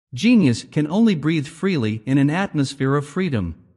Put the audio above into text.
Genius can only breathe freely in an atmosphere of freedom.